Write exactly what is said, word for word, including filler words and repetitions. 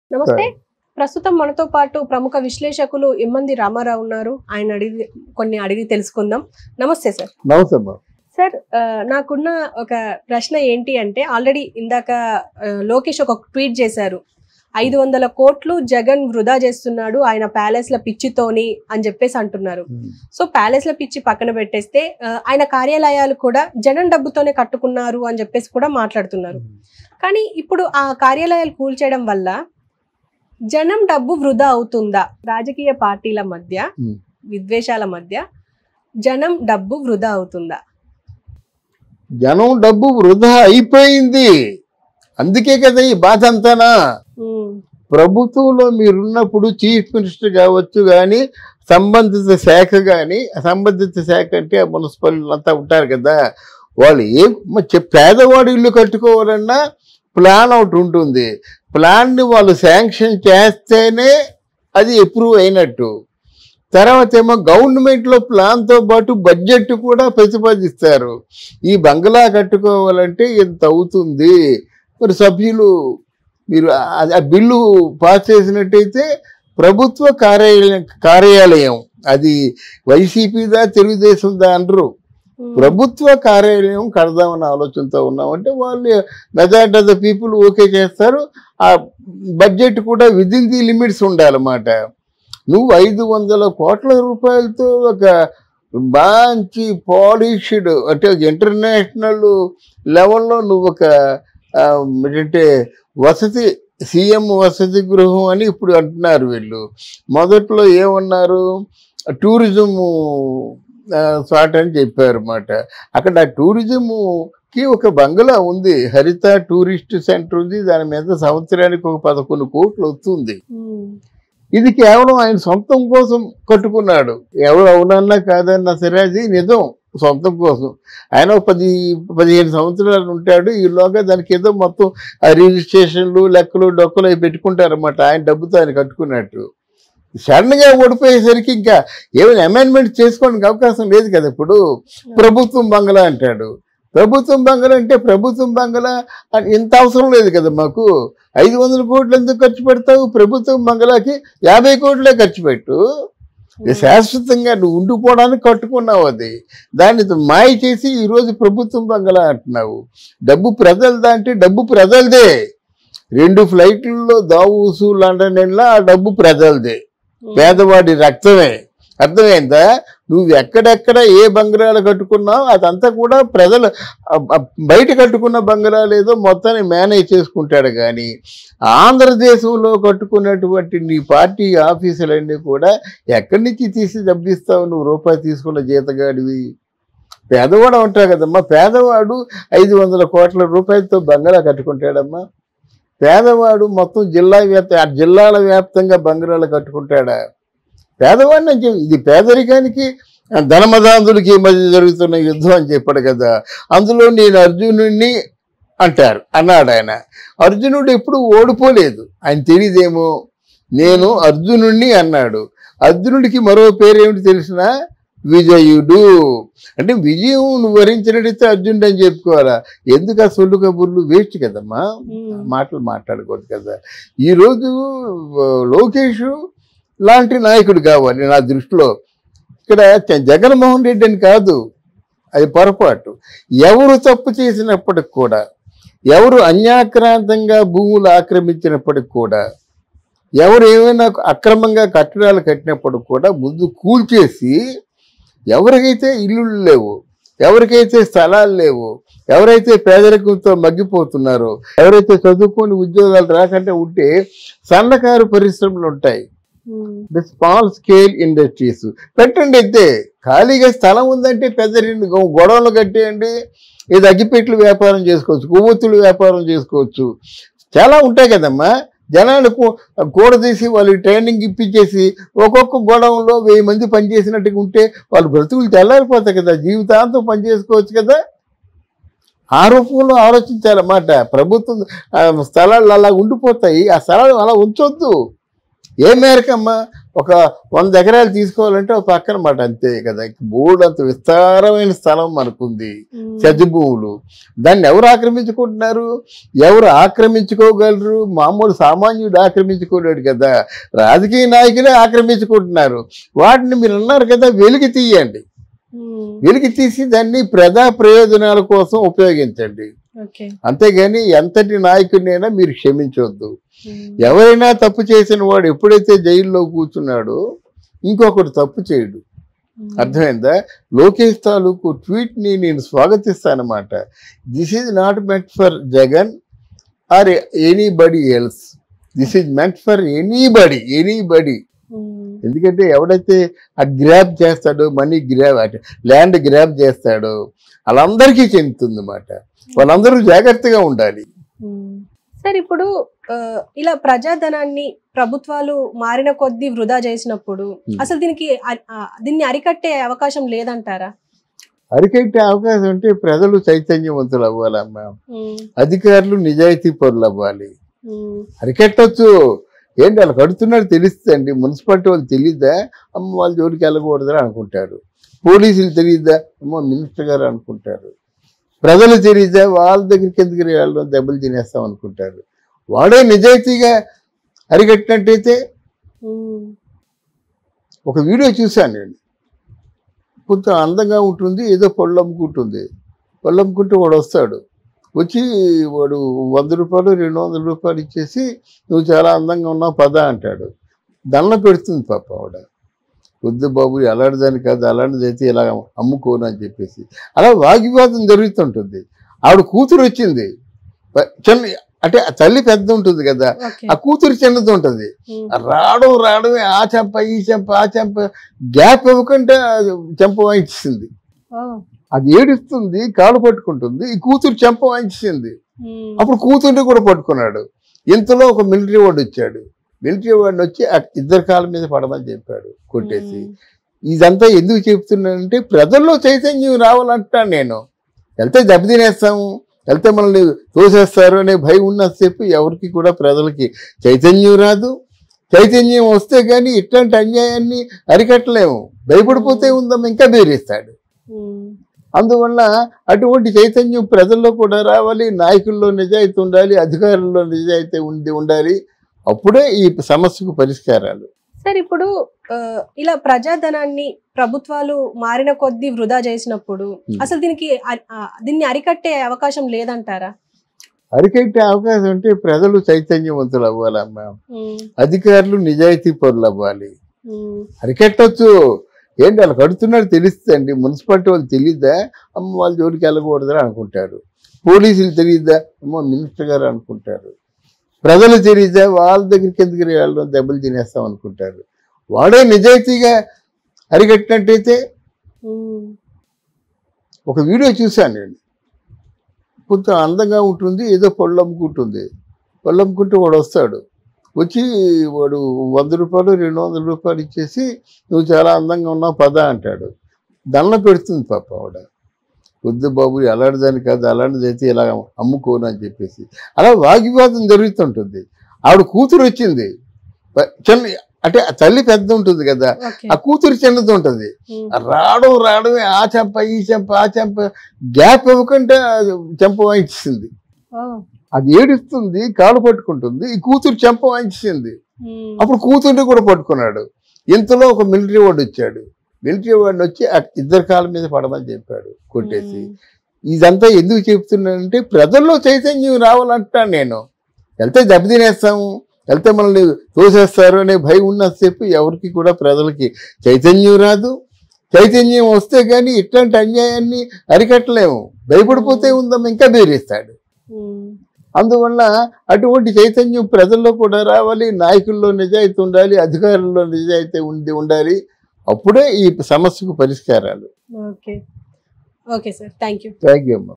నమస్తే. ప్రస్తుతం మనతో పాటు ప్రముఖ విశ్లేషకులు ఇమ్మంది రామారావు ఉన్నారు. ఆయన అడిగి కొన్ని అడిగి తెలుసుకుందాం. నమస్తే సార్. నమస్తే సార్. నాకున్న ఒక ప్రశ్న ఏంటి అంటే, ఆల్రెడీ ఇందాక లోకేష్ ఒక ట్వీట్ చేశారు, ఐదు వందల కోట్లు జగన్ వృధా చేస్తున్నాడు ఆయన ప్యాలెస్ ల పిచ్చితోని అని చెప్పేసి అంటున్నారు. సో ప్యాలెస్ ల పిచ్చి పక్కన పెట్టేస్తే ఆయన కార్యాలయాలు కూడా జగన్ డబ్బుతోనే కట్టుకున్నారు అని చెప్పేసి కూడా మాట్లాడుతున్నారు. కానీ ఇప్పుడు ఆ కార్యాలయాలు కూల్చేయడం వల్ల జనం డబ్బు వృధా అవుతుందా? రాజకీయ పార్టీల మధ్య విద్వేషాల మధ్య జనం డబ్బు వృధా అవుతుందా? జనం డబ్బు వృధా అయిపోయింది. అందుకే కదా ఈ బాధ అంతానా. ప్రభుత్వంలో మీరున్నప్పుడు చీఫ్ మినిస్టర్ కావచ్చు, కానీ సంబంధిత శాఖ కానీ సంబంధిత శాఖ అంటే మున్సిపల్ అంతా ఉంటారు కదా, వాళ్ళు ఏం పేదవాడి ఇల్లు కట్టుకోవాలన్నా ప్లాన్ ఒకటి ఉంటుంది. ప్లాన్ని వాళ్ళు శాంక్షన్ చేస్తేనే అది అప్రూవ్ అయినట్టు. తర్వాత ఏమో గవర్నమెంట్లో ప్లాన్తో పాటు బడ్జెట్ కూడా ప్రతిపాదిస్తారు. ఈ బంగ్లా కట్టుకోవాలంటే ఇంత అవుతుంది. మరి సభ్యులు మీరు ఆ బిల్లు పాస్ చేసినట్టయితే ప్రభుత్వ కార్యాలయం కార్యాలయం అది వైసీపీదా తెలుగుదేశందా అనరు, ప్రభుత్వ కార్యాలయం కడదామన్న ఆలోచనతో ఉన్నామంటే వాళ్ళు majority of the people okay చేస్తారు. ఆ బడ్జెట్ కూడా విదిన్ ది లిమిట్స్ ఉండాలన్నమాట. నువ్వు ఐదు వందల కోట్ల రూపాయలతో ఒక మంచి పాలిష్డ్ అంటే ఇంటర్నేషనల్ లెవెల్లో నువ్వు ఒక ఏంటంటే వసతి సీఎం వసతి గృహం అని ఇప్పుడు అంటున్నారు వీళ్ళు. మొదట్లో ఏమన్నారు, టూరిజం స్పాట్ అని చెప్పారు అన్నమాట. అక్కడ టూరిజంకి ఒక బంగ్లా ఉంది, హరిత టూరిస్ట్ సెంటర్ ఉంది. దాని మీద సంవత్సరానికి ఒక పదకొండు కోట్లు వస్తుంది. ఇది కేవలం ఆయన సొంతం కోసం కట్టుకున్నాడు. ఎవరు అవునన్నా కాదన్నా సరే అది నిజం, సొంతం కోసం. ఆయన పది పదిహేను సంవత్సరాలు ఉంటాడు. ఈలోగా దానికి ఏదో మొత్తం ఆ రిజిస్ట్రేషన్లు లెక్కలు డొక్కలు అవి పెట్టుకుంటారన్నమాట. ఆయన డబ్బుతో ఆయన కట్టుకున్నట్టు. సడన్గా ఓడిపోయేసరికి ఇంకా ఏమైనా అమెండ్మెంట్ చేసుకోవడానికి అవకాశం లేదు కదా. ఇప్పుడు ప్రభుత్వం బంగ్లా అంటాడు. ప్రభుత్వం బంగ్లా అంటే ప్రభుత్వం బంగ్లా ఇంత అవసరం లేదు కదా మాకు. ఐదు వందల కోట్లు ఎందుకు ఖర్చు పెడతావు? ప్రభుత్వం బంగ్లాకి యాభై కోట్లే ఖర్చు పెట్టు. శాశ్వతంగా నువ్వు ఉండిపోవడానికి కట్టుకున్నావు. అది దాన్ని మాయ చేసి ఈరోజు ప్రభుత్వం బంగ్లా అంటున్నావు. డబ్బు ప్రజలదా అంటే డబ్బు ప్రజలదే. రెండు ఫ్లైట్లలో దావూసు లండన్ వెళ్ళా ఆ డబ్బు ప్రజలదే, పేదవాడి రక్తమే. అర్థమైందా? నువ్వు ఎక్కడెక్కడ ఏ బంగ్లాలు కట్టుకున్నావు అదంతా కూడా ప్రజలు బయట కట్టుకున్న బంగ్లాలు ఏదో మొత్తాన్ని మేనేజ్ చేసుకుంటాడు. కానీ ఆంధ్రదేశంలో కట్టుకున్నటువంటి నీ పార్టీ ఆఫీసులన్నీ కూడా ఎక్కడి నుంచి తీసి డబ్బిస్తావు? నువ్వు రూపాయి తీసుకున్న జీతగాడివి. పేదవాడు ఉంటావు కదమ్మా. పేదవాడు ఐదు వందల కోట్ల రూపాయలతో బంగ్లా కట్టుకుంటాడమ్మా. పేదవాడు మొత్తం జిల్లా వ్యాప్త జిల్లాల వ్యాప్తంగా బంగ్లాలు కట్టుకుంటాడా? పేదవాడిని అని చెప్పి ఇది పేదరికానికి ధనమదాంధులకి ఈ మధ్య జరుగుతున్న యుద్ధం అని చెప్పాడు కదా. అందులో నేను అర్జునుడిని అంటారు అన్నాడు ఆయన. అర్జునుడు ఎప్పుడు ఓడిపోలేదు, ఆయన తెలియదేమో. నేను అర్జునుడిని అన్నాడు. అర్జునుడికి మరో పేరేమిటి తెలిసిన? విజయుడు. అంటే విజయం నువ్వు వరించినట్టయితే అర్జునుడు అని చెప్పుకోవాలా? ఎందుకు ఆ సొల్లు కబుర్లు వేస్ట్ కదమ్మా, మాటలు మాట్లాడకూడదు కదా. ఈరోజు లోకేష్ లాంటి నాయకుడు కావాలి నా దృష్టిలో. ఇక్కడ జగన్మోహన్ రెడ్డి అని కాదు, అది పొరపాటు. ఎవరు తప్పు చేసినప్పటికి కూడా, ఎవరు అన్యాక్రాంతంగా భూములు ఆక్రమించినప్పటికి కూడా, ఎవరు ఏమైనా అక్రమంగా కట్టడాలు కట్టినప్పుడు కూడా ముందు కూల్చేసి, ఎవరికైతే ఇల్లులు లేవు, ఎవరికైతే స్థలాలు లేవు, ఎవరైతే పేదరికంతో మగ్గిపోతున్నారో, ఎవరైతే చదువుకొని ఉద్యోగాలు రాకంటే ఉంటే సన్నకారు పరిశ్రమలు ఉంటాయి, స్మాల్ స్కేల్ ఇండస్ట్రీస్ పెట్టండి. అయితే ఖాళీగా స్థలం ఉందంటే పెద్ద రెండు గొడవలు కట్టేయండి. ఇది అగ్గిపెట్లు వ్యాపారం చేసుకోవచ్చు, కొవ్వొత్తులు వ్యాపారం చేసుకోవచ్చు, చాలా ఉంటాయి కదమ్మా. జనాలకు గోడ తీసి వాళ్ళకి ట్రైనింగ్ ఇప్పించేసి ఒక్కొక్క గొడవలో వెయ్యి మంది పనిచేసినట్టుగా ఉంటే వాళ్ళు బ్రతుకులు తెల్లారిపోతాయి కదా, జీవితాంతం పనిచేసుకోవచ్చు కదా. ఆ రూపంలో ఆలోచించాలన్నమాట. ప్రభుత్వం స్థలాలు అలా ఉండిపోతాయి, ఆ స్థలాలు అలా ఉంచొద్దు. ఏ మేరకమ్మా? ఒక వంద ఎకరాలు తీసుకోవాలంటే ఒక పక్కన మాట అంతే కదా. బోర్డు అంత విస్తారమైన స్థలం మనకుంది, చదువు భూములు. దాన్ని ఎవరు ఆక్రమించుకుంటున్నారు? ఎవరు ఆక్రమించుకోగలరు? మామూలు సామాన్యుడు ఆక్రమించుకోలేడు కదా, రాజకీయ నాయకులే ఆక్రమించుకుంటున్నారు. వాటిని మీరు అన్నారు కదా, వెలికి తీయండి. వెలికి తీసి దాన్ని ప్రజా ప్రయోజనాల కోసం ఉపయోగించండి. అంతేగాని ఎంతటి నాయకుడినైనా మీరు క్షమించవద్దు. ఎవరైనా తప్పు చేసిన వాడు ఎప్పుడైతే జైల్లో కూర్చున్నాడో ఇంకొకటి తప్పు చేయడు. అర్థమైందా? లోకేష్ తాలూకు ట్వీట్ని నేను స్వాగతిస్తానమాట. This is not meant for Jagan or anybody else. This is meant for anybody anybody ఎందుకంటే ఎవడైతే ఆ గ్రాబ్ చేస్తాడో, మనీ గ్రాబ్ అంటే ల్యాండ్ గ్రాబ్ చేస్తాడో వాళ్ళందరికీ చెందుతుంది అన్నమాట. వాళ్ళందరూ జాగ్రత్తగా ఉండాలి. సార్, ఇప్పుడు ఇలా ప్రజాధనాన్ని ప్రభుత్వాలు మారిన కొద్దీ వృధా చేసినప్పుడు అసలు దీనికి దీన్ని అరికట్టే అవకాశం లేదంటారా? అరికట్టే అవకాశం అంటే ప్రజలు చైతన్యవంతులు అవ్వాలమ్మా, అధికారులు నిజాయితీ పరులు అవ్వాలి. అరికట్టచ్చు. ఏంటి వాళ్ళు కడుతున్నారు తెలుస్తుందండి. మున్సిపాలిటీ వాళ్ళు తెలియదా, అమ్మ వాళ్ళ జోలికి వెళ్ళకూడదని అనుకుంటారు. పోలీసులు తెలియదా, అమ్మ మినిస్టర్ గారు అనుకుంటారు. ప్రజలు తెలియదా, వాళ్ళ దగ్గరికి ఎందుకు వాళ్ళు దెబ్బలు తినేస్తాం అనుకుంటారు. వాడే నిజాయితీగా అరికట్టినట్టయితే. ఒక వీడియో చూశాను నేను, కొంచెం అందంగా ఉంటుంది, ఏదో పళ్ళు అమ్ముకుంటుంది. పళ్ళు అమ్ముకుంటూ వాడు వస్తాడు, వచ్చి వాడు వంద రూపాయలు రెండు వందల రూపాయలు ఇచ్చేసి నువ్వు చాలా అందంగా ఉన్నావు పదా అంటాడు. దండ పెడుతుంది పాప ఆవిడ. వద్దు బాబు, అలాంటి దాని కాదు, అలాంటిది అయితే ఇలా అమ్ముకోను అని చెప్పేసి అలా వాగ్వివాదం జరుగుతుంటుంది. ఆవిడ కూతురు వచ్చింది, చిన్న అంటే తల్లి పెద్ద ఉంటుంది కదా, ఆ కూతురు చిన్నది ఉంటుంది. రావడం రావడమే ఆ చెంప ఈ చెంప ఆ చెంప గ్యాప్ ఇవ్వకుండా చెంప వాయించింది. అది ఏడుస్తుంది, కాలు పట్టుకుంటుంది. ఈ కూతురు చెంప వాయించింది. అప్పుడు కూతుర్ని కూడా పట్టుకున్నాడు. ఇంతలో ఒక మిలిటరీ వాడు వచ్చాడు. మిలిటరీ వాడిని వచ్చి ఇద్దరు కాళ్ళ మీద పడమని చెప్పాడు కొట్టేసి. ఇదంతా ఎందుకు చెప్తున్నానంటే ప్రజల్లో చైతన్యం రావాలంటాను నేను. వెళ్తే దెబ్బతినేస్తాము, వెళ్తే మనల్ని తోసేస్తారు అనే భయం ఉన్నసేపు ఎవరికి కూడా ప్రజలకి చైతన్యం రాదు. చైతన్యం వస్తే కానీ ఇట్లాంటి అన్యాయాన్ని అరికట్టలేము. భయపడిపోతే ఉందాం ఇంకా బెదిరిస్తాడు. అందువల్ల అటువంటి చైతన్యం ప్రజల్లో కూడా రావాలి. నాయకుల్లో నిజాయితీ ఉండాలి, అధికారుల్లో నిజాయితీ ఉండి ఉండాలి. అప్పుడే ఈ సమస్యకు పరిష్కారాలు. సార్, ఇప్పుడు ఇలా ప్రజాధనాన్ని ప్రభుత్వాలు మారిన కొద్దీ వృధా చేసినప్పుడు అసలు దీనికి దీన్ని అరికట్టే అవకాశం లేదంటారా? అరికట్టే అవకాశం అంటే ప్రజలు చైతన్యవంతులు అవ్వాలమ్మా, అధికారులు నిజాయితీ పరులు అవ్వాలి. అరికట్టచ్చు. ఏంటి వాళ్ళు కడుతున్నారు తెలుస్తుందండి. మున్సిపాలిటీ వాళ్ళు తెలియదా, అమ్మ వాళ్ళ జోలికి వెళ్ళకూడదని అనుకుంటారు. పోలీసులు తెలియదా, అమ్మ మినిస్టర్ గారు అనుకుంటారు. ప్రజలు తెలియదా, వాళ్ళ దగ్గరికి ఎందుకు వాళ్ళు దెబ్బలు తినేస్తాం అనుకుంటారు. వాడే నిజాయితీగా అరికట్టినట్టయితే. ఒక వీడియో చూశాను నేను, కొంచెం అందంగా ఉంటుంది, ఏదో పళ్ళు అమ్ముకుంటుంది. పళ్ళు అమ్ముకుంటూ వాడు వస్తాడు, వచ్చి వాడు వంద రూపాయలు రెండు వందల రూపాయలు ఇచ్చేసి నువ్వు చాలా అందంగా ఉన్నావు పదా అంటాడు. దండ పెడుతుంది పాప ఆవిడ. వద్దు బాబు, అలాంటి దాని కాదు, అలాంటిది అయితే ఇలా అమ్ముకోను అని చెప్పేసి అలా వాగ్వివాదం జరుగుతుంటుంది. ఆవిడ కూతురు వచ్చింది, చిన్న అంటే తల్లి పెద్ద ఉంటుంది కదా, ఆ కూతురు చిన్నది ఉంటుంది. రావడం రావడమే ఆ చెంప ఈ చెంప ఆ చెంప గ్యాప్ ఇవ్వకుండా చెంప వాయించింది. అది ఏడుస్తుంది, కాలు పట్టుకుంటుంది. ఈ కూతురు చెంప వాయించింది. అప్పుడు కూతుర్ని కూడా పట్టుకున్నాడు. ఇంతలో ఒక మిలిటరీ వాడు వచ్చాడు. మిలిటరీ వాడిని వచ్చి ఇద్దరు కాళ్ళ మీద పడమని చెప్పాడు కొట్టేసి. ఇదంతా ఎందుకు చెప్తున్నానంటే ప్రజల్లో చైతన్యం రావాలంటాను నేను. వెళ్తే దెబ్బతినేస్తాము, వెళ్తే మనల్ని తోసేస్తారు అనే భయం ఉన్నసేపు ఎవరికి కూడా ప్రజలకి చైతన్యం రాదు. చైతన్యం వస్తే కానీ ఇట్లాంటి అన్యాయాన్ని అరికట్టలేము. భయపడిపోతే ఉందాం ఇంకా బెదిరిస్తాడు. అందువల్ల అటువంటి చైతన్యం ప్రజల్లో కూడా రావాలి. నాయకుల్లో నిజాయితీ ఉండాలి, అధికారుల్లో నిజాయితీ ఉండి ఉండాలి. అప్పుడే ఈ సమస్యకు పరిష్కారాలు. Okay okay sir, thank you. Thank you అమ్మా.